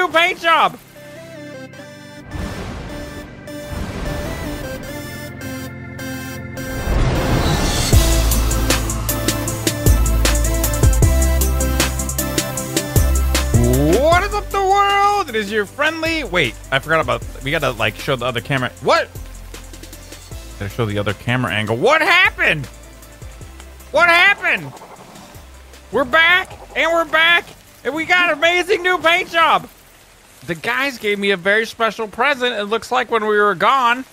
new paint job. What is up, the world? It is your friendly... Wait, I forgot about... We gotta, like, show the other camera... What? Gotta show the other camera angle. What happened? What happened? We're back, and we got an amazing new paint job. The guys gave me a very special present, it looks like, when we were gone.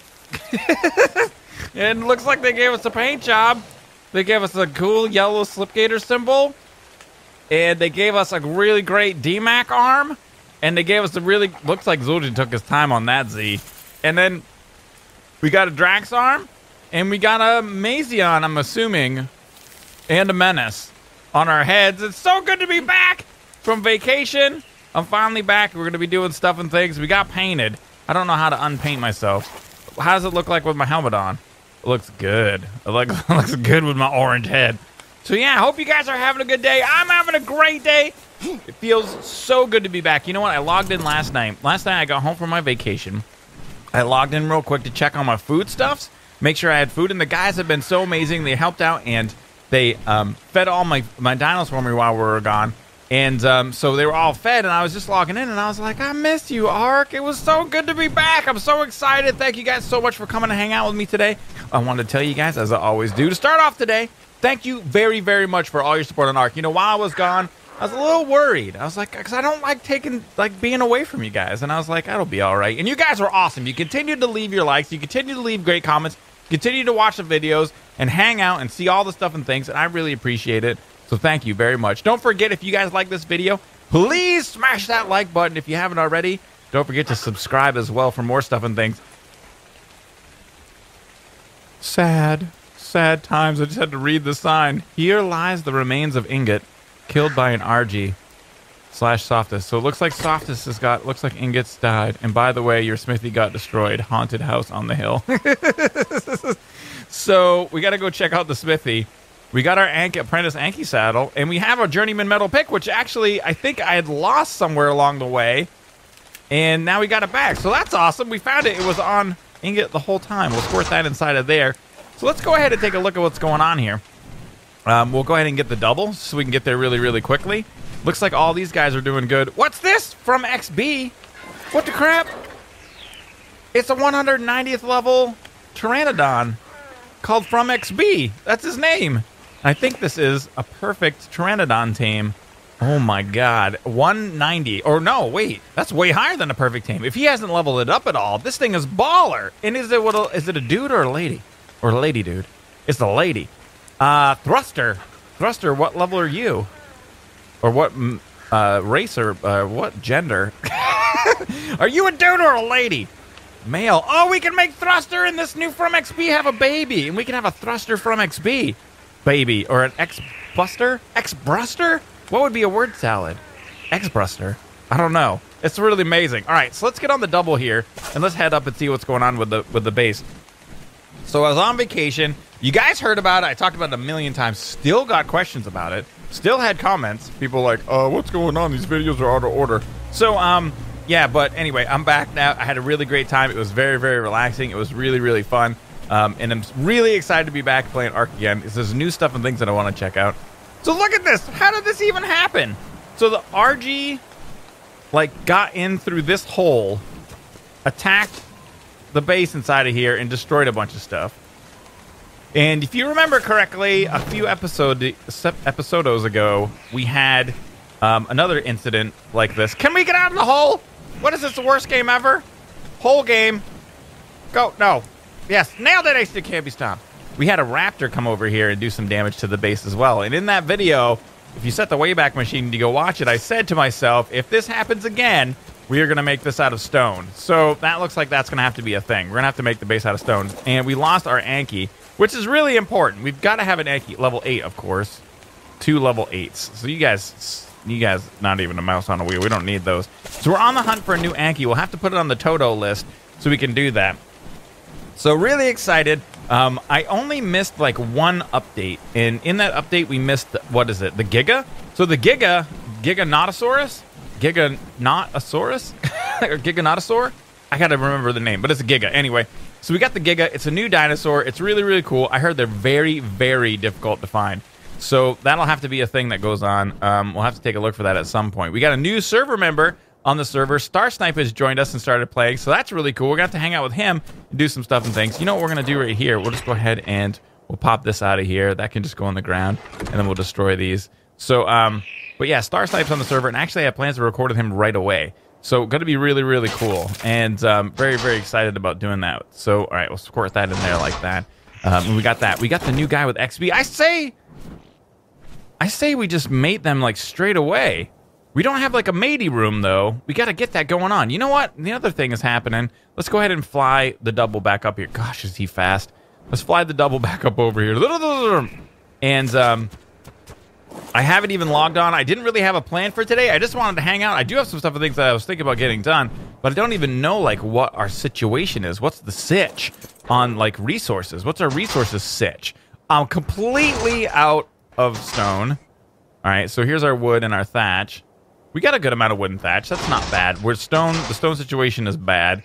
And it looks like they gave us a paint job. They gave us a cool yellow Slipgator symbol. And they gave us a really great DMAC arm. And they gave us a really... Looks like Zul'jin took his time on that, Z. And then we got a Drax arm. And we got a Mazion, I'm assuming. And a Menace on our heads. It's so good to be back from vacation. I'm finally back. We're going to be doing stuff and things. We got painted. I don't know how to unpaint myself. How does it look like with my helmet on? It looks good. It looks good with my orange head. So yeah, I hope you guys are having a good day. I'm having a great day. It feels so good to be back. You know what? I logged in last night. Last night I got home from my vacation. I logged in real quick to check on my foodstuffs, make sure I had food. And the guys have been so amazing. They helped out and they fed all my dinos for me while we were gone. And so they were all fed, and I was just logging in, and I was like, I missed you, Ark. It was so good to be back. I'm so excited. Thank you guys so much for coming to hang out with me today. I wanted to tell you guys, as I always do, to start off today, thank you very, very much for all your support on Ark. You know, while I was gone, I was a little worried. I was like, because I don't like being away from you guys. And I was like, that'll be all right. And you guys were awesome. You continued to leave your likes. You continued to leave great comments. Continue to watch the videos and hang out and see all the stuff and things. And I really appreciate it. So thank you very much. Don't forget, if you guys like this video, please smash that like button if you haven't already. Don't forget to subscribe as well for more stuff and things. Sad times. I just had to read the sign. Here lies the remains of Ingot, killed by an RG/Softus. So it looks like Softus looks like Ingot's died. And by the way, your smithy got destroyed. Haunted house on the hill. So we got to go check out the smithy. We got our apprentice Anki saddle, and we have our journeyman metal pick, which actually I think I had lost somewhere along the way. And now we got it back. So that's awesome. We found it. It was on Ingot the whole time. We'll squirt that inside of there. So let's go ahead and take a look at what's going on here. We'll go ahead and get the double so we can get there really, really quickly. Looks like all these guys are doing good. What's this from XB? What the crap? It's a 190th level Pteranodon called From XB. That's his name. I think this is a perfect Pteranodon tame. Oh my god. 190. Or no, wait. That's way higher than a perfect tame. If he hasn't leveled it up at all, this thing is baller. And is it a dude or a lady? Or a lady, dude? It's a lady. Thruster. Thruster, what level are you? Or what race or what gender? Are you a dude or a lady? Male. Oh, we can make Thruster and this new From XB have a baby. And we can have a Thruster From XB baby. Or an X-Buster? X-Bruster? What would be a word salad? X-Bruster. I don't know. It's really amazing. All right, so let's get on the double here. And let's head up and see what's going on with the base. So I was on vacation. You guys heard about it. I talked about it a million times. Still got questions about it. Still had comments. People like, what's going on? These videos are out of order. So, yeah, but anyway, I'm back now. I had a really great time. It was very, very relaxing. It was really, really fun. And I'm really excited to be back playing Ark again. There's new stuff and things that I want to check out. So look at this. How did this even happen? So the RG, got in through this hole, attacked the base inside of here, and destroyed a bunch of stuff. And if you remember correctly, a few episodes ago, we had another incident like this. Can we get out of the hole? What is this, the worst game ever? Hole game. Go. No. Yes, nailed it. I still can't be stopped. We had a raptor come over here and do some damage to the base as well. And in that video, if you set the Wayback Machine to go watch it, I said to myself, if this happens again, we are going to make this out of stone. So that looks like that's going to have to be a thing. We're going to have to make the base out of stone. And we lost our Anki, which is really important. We've got to have an Anki. Level 8, of course. 2 level 8s. So you guys, not even a mouse on a wheel. We don't need those. So we're on the hunt for a new Anki. We'll have to put it on the Toto list so we can do that. So really excited. I only missed one update. And in that update, we missed, what is it? The Giga? So the Giganotosaurus Giganotosaurus or Giganotosaur. I gotta remember the name, but it's a Giga anyway. So we got the Giga. It's a new dinosaur. It's really, really cool. I heard they're very, very difficult to find. So that'll have to be a thing that goes on. We'll have to take a look for that at some point. We got a new server member on the server. Star Snipe has joined us and started playing, so that's really cool. We're going to have to hang out with him and do some stuff and things. You know what we're going to do right here? We'll just go ahead and we'll pop this out of here. That can just go on the ground, and then we'll destroy these. So, but yeah, Star Snipe's on the server, and actually I have plans to record with him right away. So going to be really, really cool, and very, very excited about doing that. So, all right, we'll squirt that in there like that. And we got that. We got the new guy with XP. I say we just mate them like straight away. We don't have like a matey room though. We got to get that going on. You know what? The other thing is happening. Let's go ahead and fly the double back up here. Gosh, is he fast? Let's fly the double back up over here. And I haven't even logged on. I didn't really have a plan for today. I just wanted to hang out. I do have some stuff and things that I was thinking about getting done, but I don't even know like what our situation is. What's the sitch on like resources? What's our resources sitch? I'm completely out of stone. All right, so here's our wood and our thatch. We got a good amount of wood and thatch. That's not bad. The stone situation is bad.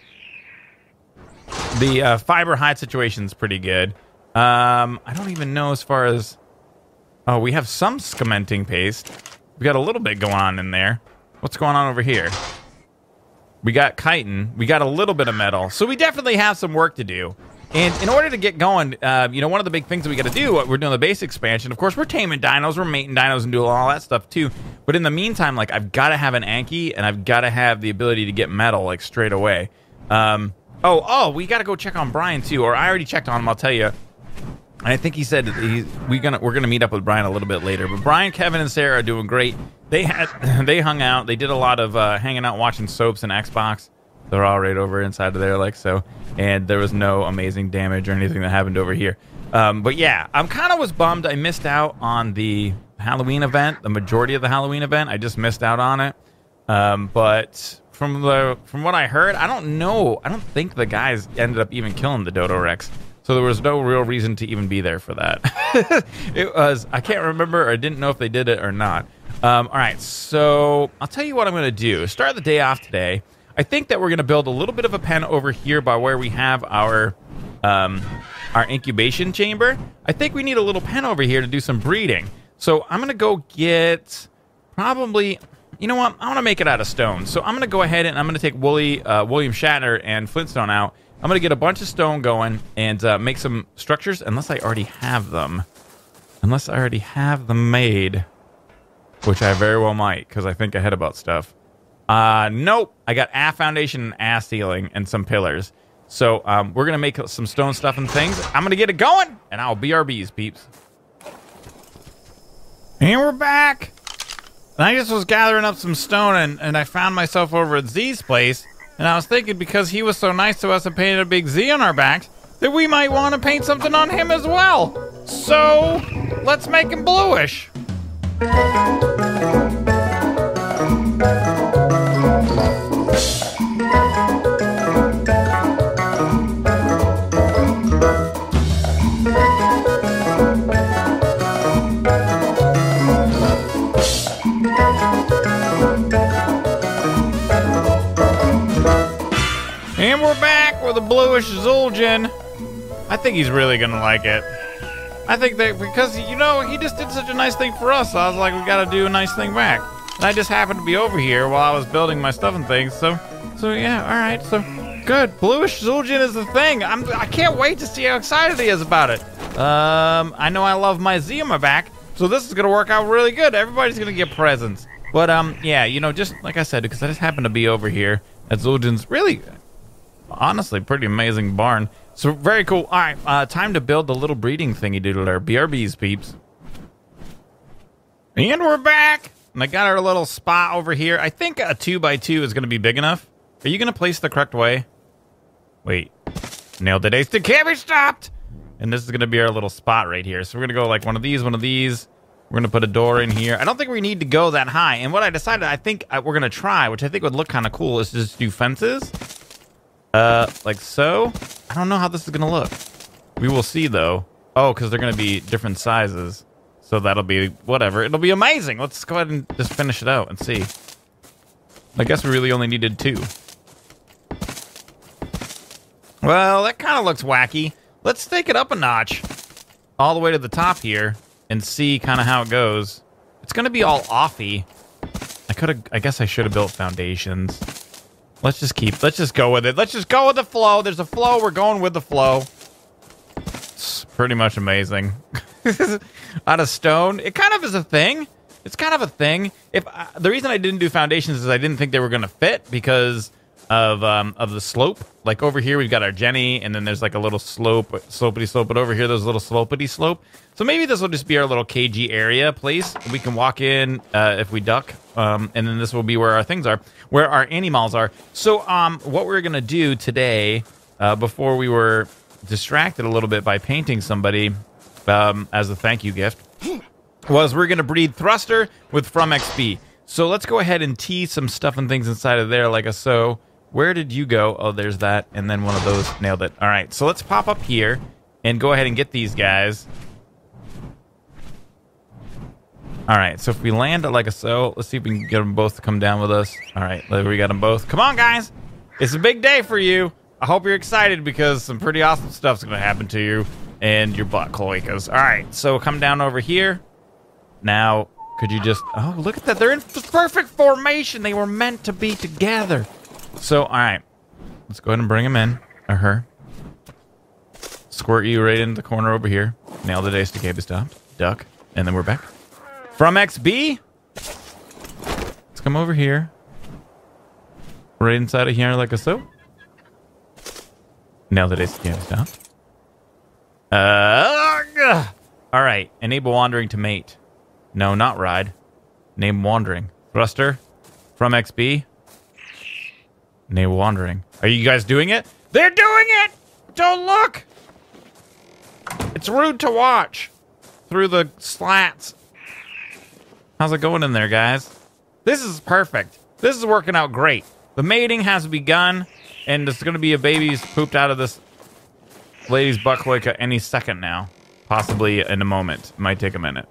The fiber hide situation is pretty good. I don't even know as far as... Oh, we have some cementing paste. We got a little bit going on in there. What's going on over here? We got chitin. We got a little bit of metal. So we definitely have some work to do. And in order to get going, you know, one of the big things that we got to do, we're doing the base expansion. Of course, we're taming dinos, we're mating dinos and doing all that stuff too. But in the meantime, like, I've got to have an Anki, and I've got to have the ability to get metal, like, straight away. Oh, we got to go check on Brian too, or I already checked on him, I'll tell you. I think he said we're gonna meet up with Brian a little bit later. But Brian, Kevin, and Sarah are doing great. They hung out. They did a lot of hanging out, watching soaps and Xbox. They're all right over inside of there, like so. And there was no amazing damage or anything that happened over here. But yeah, I'm kind of was bummed. I missed out on the Halloween event, the majority of the Halloween event. I just missed out on it. But from what I heard, I don't know. I don't think the guys ended up even killing the Dodo Rex. So there was no real reason to even be there for that. It was, I can't remember, or I didn't know if they did it or not. All right, so I'll tell you what I'm going to do. Start the day off today. I think that we're going to build a little bit of a pen over here by where we have our incubation chamber. I think we need a little pen over here to do some breeding. So I'm going to go get probably, you know what? I want to make it out of stone. So I'm going to go ahead and I'm going to take William Shatner and Flintstone out. I'm going to get a bunch of stone going and make some structures, unless I already have them. Unless I already have them made, which I very well might, because I think ahead about stuff. Nope. I got a foundation and a ceiling and some pillars. So we're going to make some stone stuff and things. I'm going to get it going, and I'll BRBs, peeps. And we're back. And I just was gathering up some stone, and I found myself over at Z's place. And I was thinking, because he was so nice to us and painted a big Z on our backs, that we might want to paint something on him as well. So, let's make him bluish. And we're back with a bluish Zul'jin. I think he's really gonna like it. I think that because, you know, he just did such a nice thing for us, so I was like, we gotta do a nice thing back. And I just happened to be over here while I was building my stuff and things, so yeah, alright, so good. Bluish Zul'jin is the thing. I can't wait to see how excited he is about it. I know I love my Z on my back, so this is gonna work out really good. Everybody's gonna get presents. But yeah, you know, just like I said, because I just happened to be over here at Zul'jin's really, honestly, pretty amazing barn. So very cool. All right, time to build the little breeding thingy doodler. BRBs, peeps. And we're back. And I got our little spot over here. I think a 2x2 is going to be big enough. Are you going to place the correct way? Wait. Nailed it, Ace. It can't be stopped. And this is going to be our little spot right here. So we're going to go like one of these, one of these. We're going to put a door in here. I don't think we need to go that high. And what I decided, I think we're going to try, which I think would look kind of cool, is to just do fences. Like so. I don't know how this is gonna look. We will see though. Oh, because they're gonna be different sizes. So that'll be whatever. It'll be amazing. Let's go ahead and just finish it out and see. I guess we really only needed 2. Well, that kind of looks wacky. Let's take it up a notch. All the way to the top here. And see kind of how it goes. It's going to be all offy. I guess I should have built foundations. Let's just go with it. Let's just go with the flow. There's a flow. We're going with the flow. It's pretty much amazing. Out of stone. It kind of is a thing. It's kind of a thing. The reason I didn't do foundations is I didn't think they were going to fit because of the slope. Like over here, we've got our Jenny, and then there's like a little slopity slope. But over here, there's a little slopity slope. So maybe this will just be our little KG area place. We can walk in if we duck, and then this will be where our things are, where our animals are. So what we're gonna do today, before we were distracted a little bit by painting somebody as a thank you gift, was we're gonna breed Thruster with From XP. So let's go ahead and tee some stuff and things inside of there like a so. Where did you go? Oh, there's that. And then one of those. Nailed it. All right. So let's pop up here and go ahead and get these guys. All right. So if we land it like a so, let's see if we can get them both to come down with us. All right. We got them both. Come on, guys. It's a big day for you. I hope you're excited because some pretty awesome stuff's going to happen to you and your butt cloacas. All right. So come down over here. Now, could you just... Oh, look at that. They're in perfect formation. They were meant to be together. So, all right, let's go ahead and bring him in, or her. Squirt you right into the corner over here. Nail the days to cave stopped. Duck, and then we're back. From XB, let's come over here. Right inside of here like a so. Nail the days to cave stopped. All right, enable wandering to mate. No, not ride. Name wandering. Thruster, From XB. Enable wandering. Are you guys doing it? They're doing it! Don't look! It's rude to watch through the slats. How's it going in there, guys? This is perfect. This is working out great. The mating has begun, and there's going to be a baby's pooped out of this lady's butt cloaca any second now. Possibly in a moment. It might take a minute.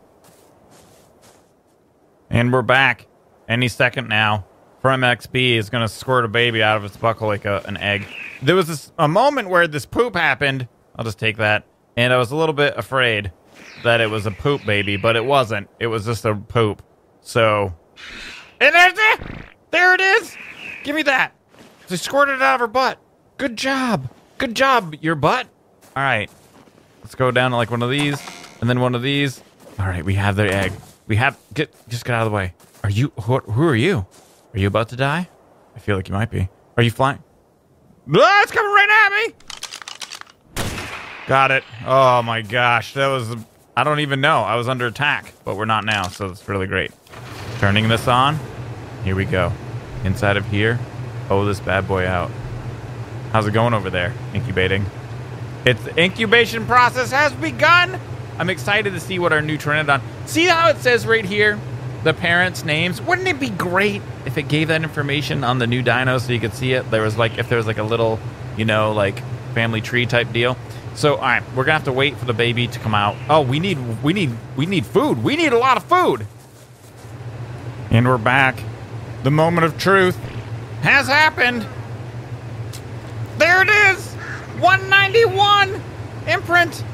And we're back. Any second now. From XP is going to squirt a baby out of its butt like an egg. There was a moment where this poop happened. I'll just take that. And I was a little bit afraid that it was a poop baby, but it wasn't. It was just a poop. So, and there's it! There it is! Give me that. She squirted it out of her butt. Good job. Good job, your butt. All right. Let's go down to like one of these, and then one of these. All right, we have the egg. We have... Just get out of the way. Are you... Who are you? Are you about to die? I feel like you might be. Are you flying? Ah, it's coming right at me! Got it. Oh my gosh. That was... I don't even know. I was under attack, but we're not now, so it's really great. Turning this on. Here we go. Inside of here. Oh, this bad boy out. How's it going over there? Incubating. The incubation process has begun! I'm excited to see what our new Pteranodon... See how it says right here? The parents' names. Wouldn't it be great if it gave that information on the new dino so you could see it? There was like, if there was like a little, you know, like family tree type deal. So, all right, we're gonna have to wait for the baby to come out. Oh, we need food. We need a lot of food. And we're back. The moment of truth has happened. There it is. 191 imprint.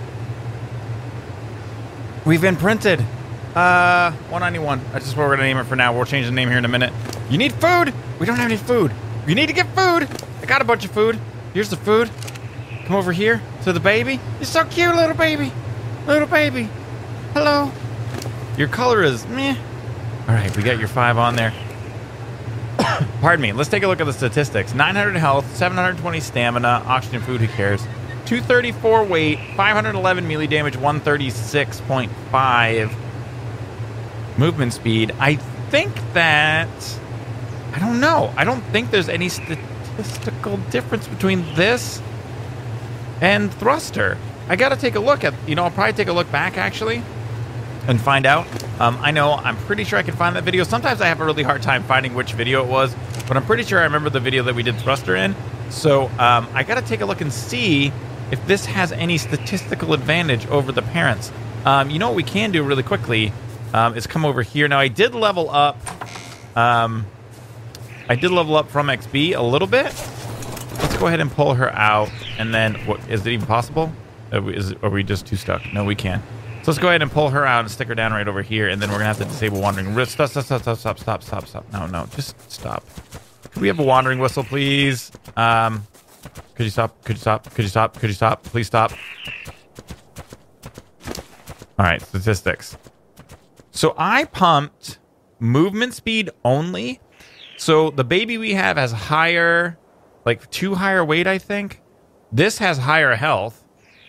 We've imprinted. 191. That's just what we're gonna name it for now. We'll change the name here in a minute. You need food? We don't have any food. You need to get food. I got a bunch of food. Here's the food. Come over here to the baby. You're so cute, little baby. Little baby. Hello. Your color is meh. All right, we got your 5 on there. Pardon me. Let's take a look at the statistics. 900 health, 720 stamina, oxygen, food, who cares? 234 weight, 511 melee damage, 136.5. Movement speed. I think that... I don't know. I don't think there's any statistical difference between this and Thruster. I gotta take a look at... You know, I'll probably take a look back, actually, and find out. I know, I'm pretty sure I can find that video. Sometimes I have a really hard time finding which video it was, but I'm pretty sure I remember the video that we did Thruster in. So, I gotta take a look and see if this has any statistical advantage over the parents. You know what we can do really quickly is come over here. Now, I did level up I did level up from XB a little bit. Let's go ahead and pull her out. And then, what is it even possible? Are we just too stuck? No, we can. So let's go ahead and pull her out and stick her down right over here. And then we're going to have to disable wandering. Stop. No, just stop. Could we have a wandering whistle, please? Could you stop? Could you stop? Could you stop? Could you stop? Please stop. All right, statistics. So I pumped movement speed only. So the baby we have has higher, like 2 higher weight, I think. This has higher health.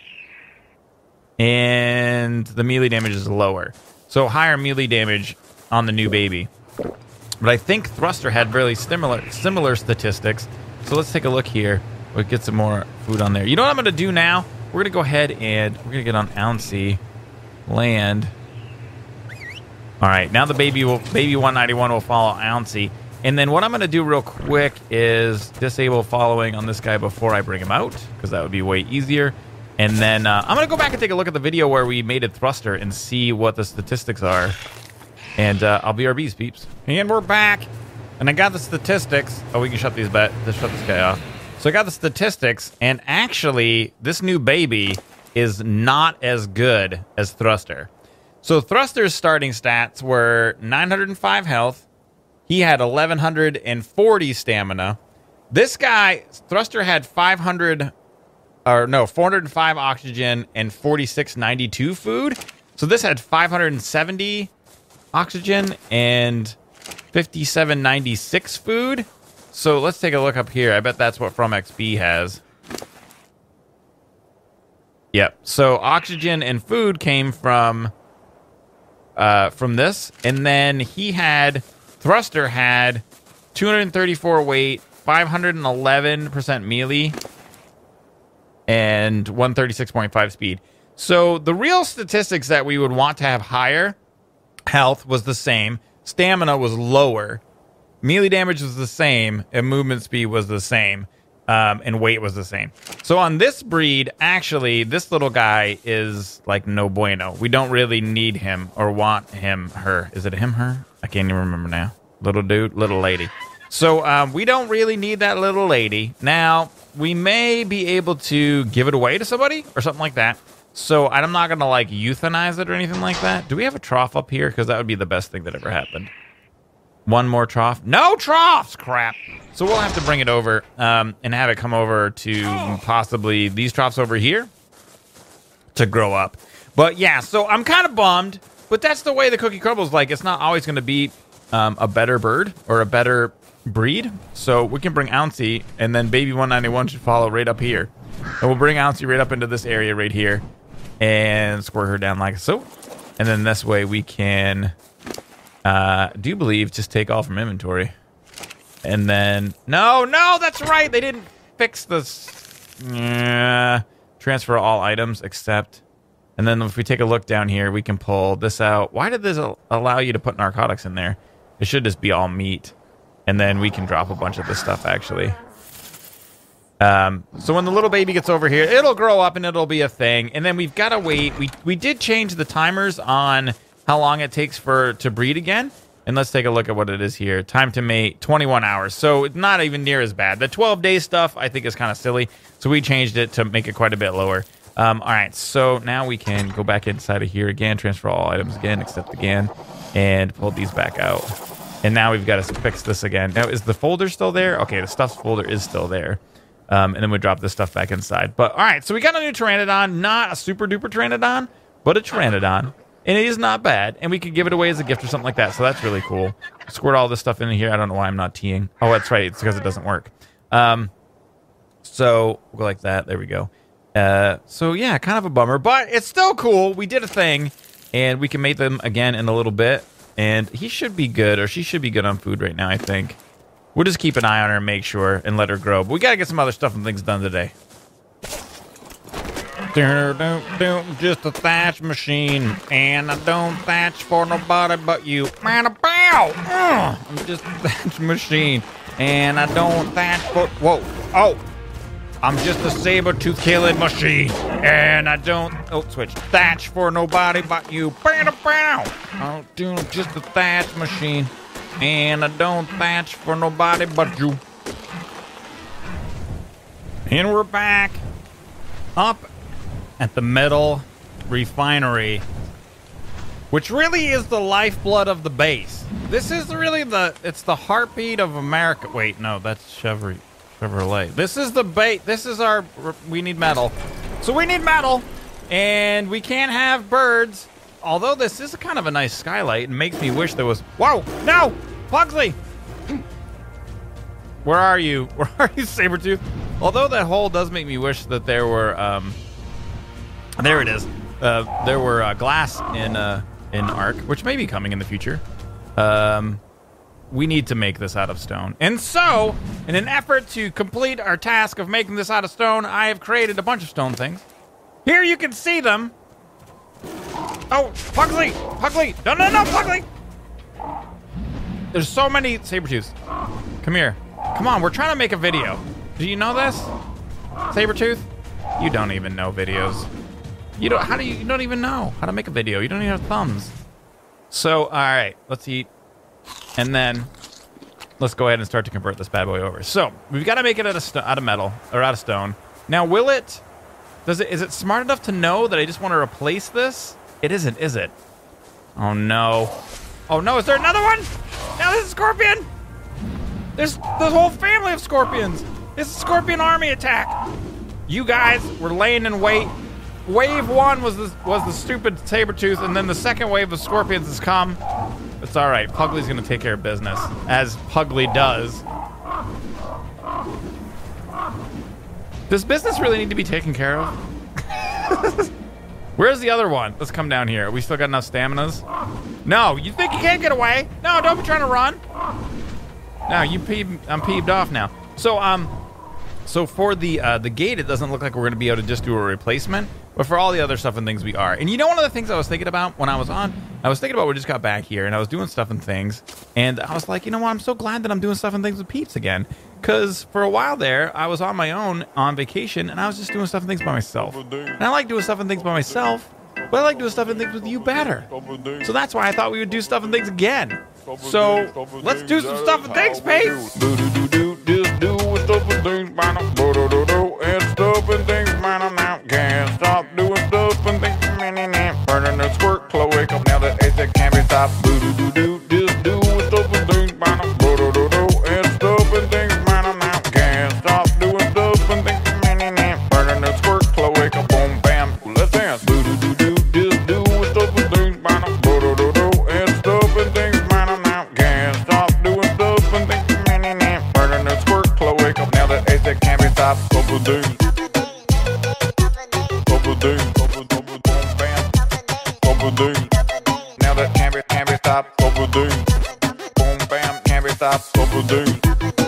And the melee damage is lower. So higher melee damage on the new baby. But I think Thruster had really similar statistics. So let's take a look here. We'll get some more food on there. You know what I'm going to do now? We're going to go ahead and we're going to get on Ouncy. Land. All right, now the baby 191 will follow Ouncy. And then what I'm going to do real quick is disable following on this guy before I bring him out, because that would be way easier. And then I'm going to go back and take a look at the video where we made it Thruster and see what the statistics are. And I'll be RBs, peeps. And we're back. And I got the statistics. Oh, we can shut these shut this guy off. So I got the statistics, and actually, this new baby is not as good as Thruster. So Thruster's starting stats were 905 health. He had 1140 stamina. This guy, Thruster, had 405 oxygen and 4692 food. So this had 570 oxygen and 5796 food. So let's take a look up here. I bet that's what From XB has. Yep. So oxygen and food came from this, and then Thruster had 234 weight, 511% melee, and 136.5 speed. So the real statistics that we would want to have higher, health was the same, stamina was lower, melee damage was the same, and movement speed was the same. And weight was the same. So on this breed, actually, this little guy is like no bueno. We don't really need him or want him, her. Is it him, her? I can't even remember now. Little dude, little lady. So we don't really need that little lady. Now, we may be able to give it away to somebody or something like that. So I'm not going to like euthanize it or anything like that. Do we have a trough up here? Because that would be the best thing that ever happened. One more trough. No troughs! Crap. So we'll have to bring it over and have it come over to possibly these troughs over here to grow up. But yeah, so I'm kind of bummed. But that's the way the cookie crumbles. Like, it's not always going to be a better bird or a better breed. So we can bring Ouncy, and then baby 191 should follow right up here. And we'll bring Ouncy right up into this area right here and squirt her down like so. And then this way we can... do you believe just take all from inventory? And then no, that's right. They didn't fix this. Transfer all items except. And then if we take a look down here, we can pull this out. Why did this allow you to put narcotics in there? It should just be all meat. And then we can drop a bunch of this stuff actually. So when the little baby gets over here, it'll grow up and it'll be a thing. And then we've got to wait. We did change the timers on how long it takes to breed again. And let's take a look at what it is here. Time to mate, 21 hours. So it's not even near as bad. The 12-day stuff, I think, is kind of silly. So we changed it to make it quite a bit lower. All right, so now we can go back inside of here again, transfer all items again, except again, and pull these back out. And now we've got to fix this again. Now, is the folder still there? Okay, the stuffs folder is still there. And then we drop this stuff back inside. But, all right, so we got a new Pteranodon. Not a super-duper Pteranodon, but a Pteranodon. And it is not bad. And we could give it away as a gift or something like that. So that's really cool. Squirt all this stuff in here. I don't know why I'm not teeing. Oh, that's right. It's because it doesn't work. So we'll go like that. There we go. So, yeah, kind of a bummer. But it's still cool. We did a thing. And we can mate them again in a little bit. And he should be good. Or she should be good on food right now, I think. We'll just keep an eye on her and make sure and let her grow. But we got to get some other stuff and things done today. Just a thatch machine, and I don't thatch for nobody but you. I'm just a thatch machine, and I don't thatch for... Whoa. Oh. I'm just a saber-tooth killing machine, and I don't... Oh, switch. Thatch for nobody but you. I'm just a thatch machine. And I don't thatch for nobody but you. And we're back up at the metal refinery, which really is the lifeblood of the base. This is really it's the heartbeat of America. Wait, no, that's Chevrolet. This is the base. This is we need metal. So we need metal, and we can't have birds. Although this is kind of a nice skylight, it makes me wish there was... Whoa, no, Pugsley. Where are you? Where are you, Sabretooth? Although that hole does make me wish that there were, there it is. There were glass in Ark, which may be coming in the future. We need to make this out of stone. And so, in an effort to complete our task of making this out of stone, I have created a bunch of stone things. Here you can see them. Oh, Pugsley! Pugsley! No, Pugsley! There's so many Sabretooths. Come here. Come on, we're trying to make a video. Do you know this? Sabretooth? You don't even know videos. You don't even know how to make a video. You don't even have thumbs. So, all right, let's eat. And then let's go ahead and start to convert this bad boy over. So, we've got to make it out of metal, or out of stone. Now, is it smart enough to know that I just want to replace this? It isn't, is it? Oh, no. Oh, no, is there another one? Now there's a scorpion! There's the whole family of scorpions! It's a scorpion army attack! You guys were laying in wait. Wave 1 was the stupid Sabretooth, and then the second wave of scorpions has come. It's all right. Pugsley's going to take care of business, as Pugsley does. Does business really need to be taken care of? Where's the other one? Let's come down here. We still got enough staminas? No, you think you can't get away? No, don't be trying to run. No, I'm peeved off now. So for the gate, it doesn't look like we're going to be able to just do a replacement. But for all the other stuff and things, we are. And you know, one of the things I was thinking about when I was on, we just got back here, and I was doing stuff and things. And I was like, you know what? I'm so glad that I'm doing stuff and things with Peeps again. Because for a while there, I was on my own on vacation, and I was just doing stuff and things by myself. And I like doing stuff and things by myself, but I like doing stuff and things with you better. So that's why I thought we would do stuff and things again. So let's do some stuff and things, Peeps. And stuff and things, man, I'm out. Can't stop doing stuff and things, burning the squirt cloac up now that ASIC can't be stopped. Just do stuff and things, man, and stuff and things, man, I'm out. Can't stop doing stuff and things, burning the squirt cloac up, boom, bam, let's dance. Just do stuff and things, man, and stuff and things, man, I'm out. Can't stop doing stuff and things, burning the squirt cloac up now that ASIC can't be stopped. Couple days, couple days. Now that can't be stopped. Couple days, boom bam, can't be stopped. Couple days,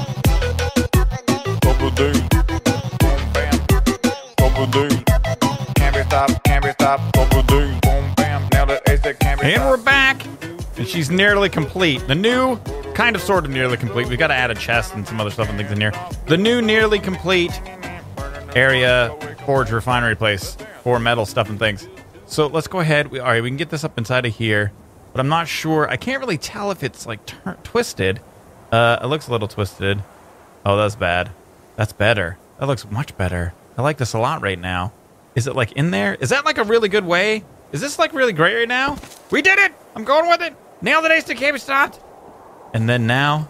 boom bam, couple days. Can't be stopped. Couple days, boom bam. Now that ASIC can't be stopped. And we're back, and she's nearly complete. The new, kind of, sort of nearly complete. We've got to add a chest and some other stuff and things in here. The new nearly complete area forge refinery place for metal stuff and things. So let's go ahead. All right, we can get this up inside of here, but I'm not sure. I can't really tell if it's like twisted. It looks a little twisted. Oh, that's bad. That's better. That looks much better. I like this a lot right now. Is it like in there? Is that like a really good way? Is this like really great right now? We did it! I'm going with it! Nailed it, ASIC can't be stopped! And then now...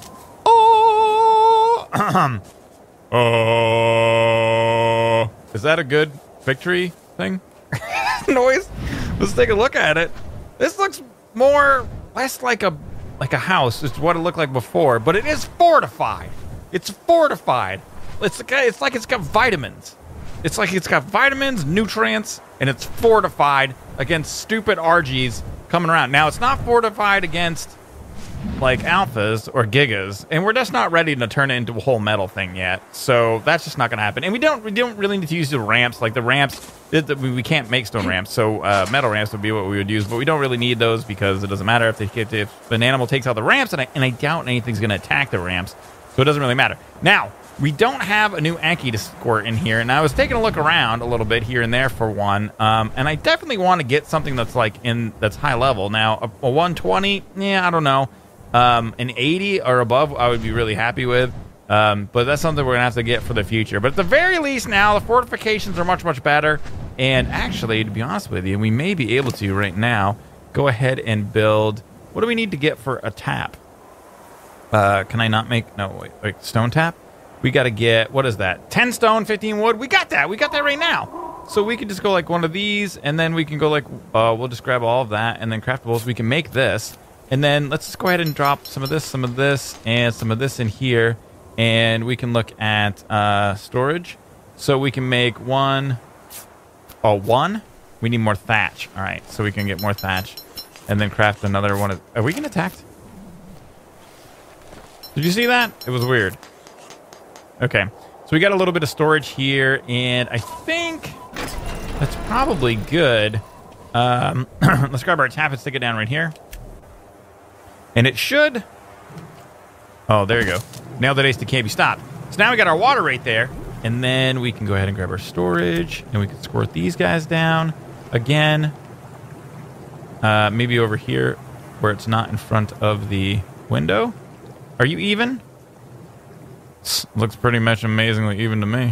Oh! Is that a good victory thing? Noise? Let's take a look at it. This looks less like a house. It's what it looked like before, but it is fortified. It's fortified. It's like it's got vitamins. It's like it's got vitamins, nutrients, and it's fortified against stupid RGs coming around. Now, it's not fortified against like alphas or gigas, and we're just not ready to turn it into a whole metal thing yet. So that's just not going to happen. And we don't really need to use the ramps. Like the ramps, we can't make stone ramps, so metal ramps would be what we would use. But we don't really need those because it doesn't matter if an animal takes out the ramps, and I doubt anything's going to attack the ramps, so it doesn't really matter. Now, we don't have a new Anki to squirt in here, and I was taking a look around a little bit here and there for one, and I definitely want to get something that's like that's high level. Now, a 120, yeah, I don't know. An 80 or above, I would be really happy with. But that's something we're going to have to get for the future. But at the very least now, the fortifications are much, much better. And actually, to be honest with you, we may be able to right now go ahead and build... What do we need to get for a tap? Can I not make... No, wait, stone tap? We got to get... What is that? 10 stone, 15 wood? We got that. We got that right now. So we can just go like one of these, and then we can go like... we'll just grab all of that, and then craftables. We can make this. And then let's just go ahead and drop some of this, and some of this in here. And we can look at storage. So we can make one... Oh, one? We need more thatch. All right, so we can get more thatch. And then craft another one. Are we getting attacked? Did you see that? It was weird. Okay, so we got a little bit of storage here. And I think that's probably good. Let's grab our tap and stick it down right here. And it should... Oh, there you go. Nailed that ace to can't be stopped. So now we got our water right there. And then we can go ahead and grab our storage. And we can squirt these guys down. Again. Maybe over here where it's not in front of the window. Are you even? Looks pretty much amazingly even to me.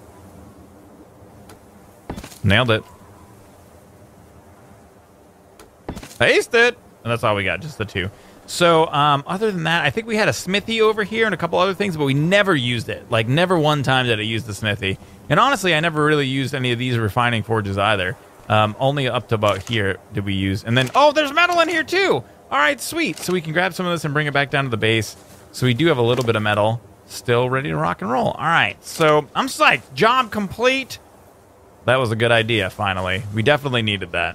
Nailed it. Aced it. And that's all we got, just the two. So, other than that, I think we had a smithy over here and a couple other things, but we never used it. Like, never one time did I use the smithy. And honestly, I never really used any of these refining forges either. Only up to about here did we use. And then, oh, there's metal in here too! All right, sweet. So we can grab some of this and bring it back down to the base. So we do have a little bit of metal still ready to rock and roll. All right, so I'm psyched. Job complete. That was a good idea, finally. We definitely needed that.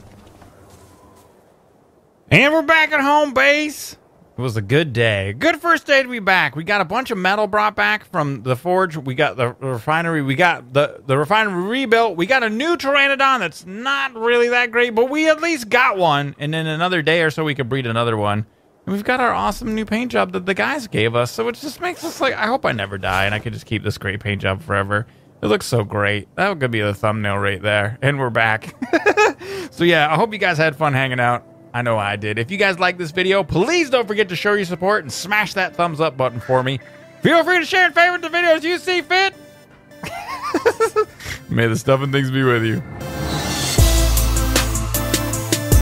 And we're back at home base. It was a good day. Good first day to be back. We got a bunch of metal brought back from the forge. We got the refinery. We got the refinery rebuilt. We got a new Pteranodon that's not really that great, but we at least got one. And in another day or so, we could breed another one. And we've got our awesome new paint job that the guys gave us. So it just makes us like, I hope I never die and I could just keep this great paint job forever. It looks so great. That could be the thumbnail right there. And we're back. So yeah, I hope you guys had fun hanging out. I know I did. If you guys like this video, please don't forget to show your support and smash that thumbs up button for me. Feel free to share and favorite the videos you see fit. May the stuff and things be with you.